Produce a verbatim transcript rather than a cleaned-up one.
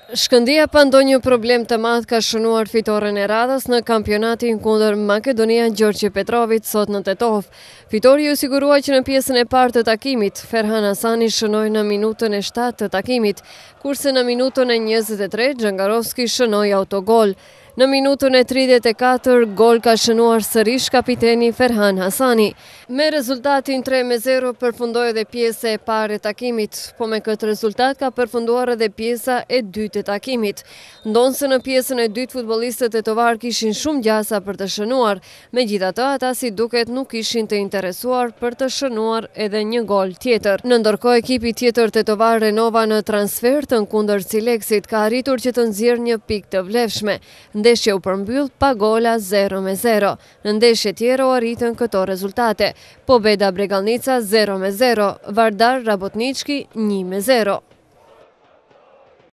Shkëndija pa ndonjë problem të madh ka shënuar fitoren e radhës në kampionatin kundër Makedonia Gjorgje Petrovit sot në Tetov. Fitori u sigurua që në pjesën e parë të takimit, Ferhan Hasani shënoi në minutën e shtatë të takimit, kurse në minutën e njëzet e tre Xhangarovski shënoi autogol. Në minutën e tridhjetë e katër, gol ka shënuar sërish kapiteni Ferhan Hasani. Me rezultatin tre me zero përfundoi edhe pjesa e parë e takimit, po me këtë rezultat ka përfunduar edhe pjesa e dytë e takimit. Ndonse në pjesën e dytë futbollistët tetovar kishin shumë gjasa për të shënuar, megjithatë ata si duket nuk ishin të interesuar për të shënuar edhe një gol tjetër. Në ndërkohë ekipi tjetër tetovar renova në transfertën kundër Cileksit ka arritur që të nxjerrë një pikë të vlefshme. Ndeshja u përmbyll pa gola zero me zero. Në ndeshje tjera u arritën këto rezultate: Pobeda Bregalnica zero me zero, Vardar Rabotnički një me zero.